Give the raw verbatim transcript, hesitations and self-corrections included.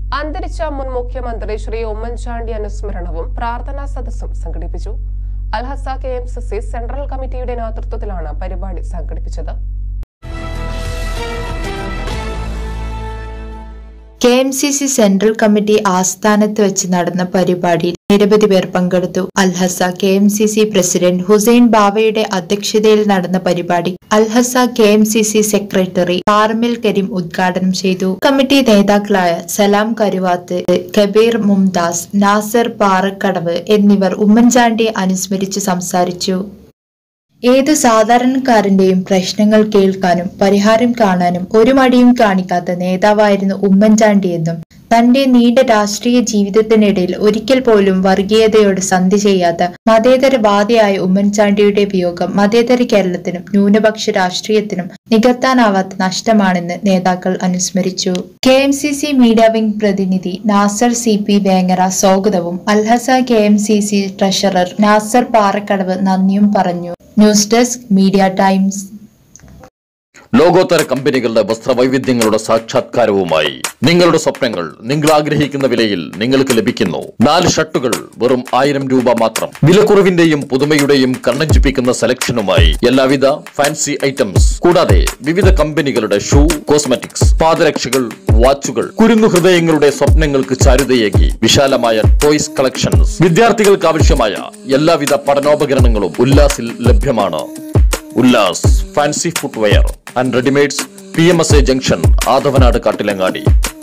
അന്തരിച്ച മുൻ മുഖ്യമന്ത്രി ശ്രീ ഉമ്മൻചാണ്ടി അനുസ്മരണവും പ്രാർത്ഥനാ സദസ്സും സംഘടിപ്പിച്ചു. അൽഹസ കെഎംസിസി സെൻട്രൽ കമ്മിറ്റിയുടെ നേതൃത്വത്തിലാണ് പരിപാടി സംഘടിപ്പിച്ചത്. കെഎംസിസി സെൻട്രൽ കമ്മിറ്റി ആസ്ഥാനത്ത് വെച്ച് നടന്ന പരിപാടിയിൽ നിരവധി പേർ പങ്കെടുത്തു. അൽഹസ കെഎംസിസി പ്രസിഡന്റ് ഹുസൈൻ ബാവയുടെ അധ്യക്ഷതയിൽ നടന്ന പരിപാടി അൽഹസ കെഎംസിസി സെക്രട്ടറി കാർമിൽ കരീം ഉദ്ഘാടനം ചെയ്തു. കമ്മിറ്റി നേതാക്കളായ സലാം കരുവാത്ത്, കബീർ മുംതാസ്, നാസർ പാറക്കടവ് എന്നിവർ ഉമ്മൻചാണ്ടിയെ അനുസ്മരിച്ച് സംസാരിച്ചു. ഏതു സാധാരണക്കാരന്റെയും പ്രശ്നങ്ങൾ കേൾക്കാനും പരിഹാരം കാണാനും ഒരു മടിയും കാണിക്കാത്ത നേതാവായിരുന്നു ഉമ്മൻചാണ്ടിയെന്നും തന്റെ നീണ്ട രാഷ്ട്രീയ ജീവിതത്തിനിടയിൽ ഒരിക്കൽ പോലും വർഗീയതയോട് സന്ധി ചെയ്യാത്ത മതേതരവാദിയായ ഉമ്മൻചാണ്ടിയുടെ വിയോഗം മതേതര കേരളത്തിനും ന്യൂനപക്ഷ രാഷ്ട്രീയത്തിനും നികത്താനാവാത്ത നഷ്ടമാണെന്ന് നേതാക്കൾ അനുസ്മരിച്ചു. കെ എം സി സി മീഡിയ വിംഗ് പ്രതിനിധി നാസർ സി പി വേങ്ങര സ്വാഗതവും അൽഹസ കെ എം സി സി ട്രഷറർ നാസർ പാറക്കടവ് നന്ദിയും പറഞ്ഞു. News desk media times. ലോകോത്തര കമ്പനികളുടെ വസ്ത്രവൈവിധ്യങ്ങളുടെ സാക്ഷാത്കാരവുമായി നിങ്ങളുടെ സ്വപ്നങ്ങൾ നിങ്ങൾ ആഗ്രഹിക്കുന്ന വിലയിൽ നിങ്ങൾക്ക് ലഭിക്കുന്നു. നാല് ഷർട്ടുകൾ വെറും ആയിരം രൂപ മാത്രം. വിലക്കുറവിന്റെയും പുതുമയുടെയും കണ്ണഞ്ചിപ്പിക്കുന്ന സെലക്ഷനുമായി എല്ലാവിധ ഫാൻസി ഐറ്റംസ്, കൂടാതെ വിവിധ കമ്പനികളുടെ ഷൂ, കോസ്മെറ്റിക്സ്, പാദരക്ഷകൾ, വാച്ചുകൾ, കുരുന്നു ഹൃദയങ്ങളുടെ സ്വപ്നങ്ങൾക്ക് ചാരുതയേകി വിശാലമായ ടോയ്സ് കളക്ഷൻസ്. വിദ്യാർത്ഥികൾക്ക് ആവശ്യമായ എല്ലാവിധ പഠനോപകരണങ്ങളും ഉല്ലാസിൽ ലഭ്യമാണ്. Ullas fancy footwear and readymades, P M S A junction, Athavanad, Kattilangadi.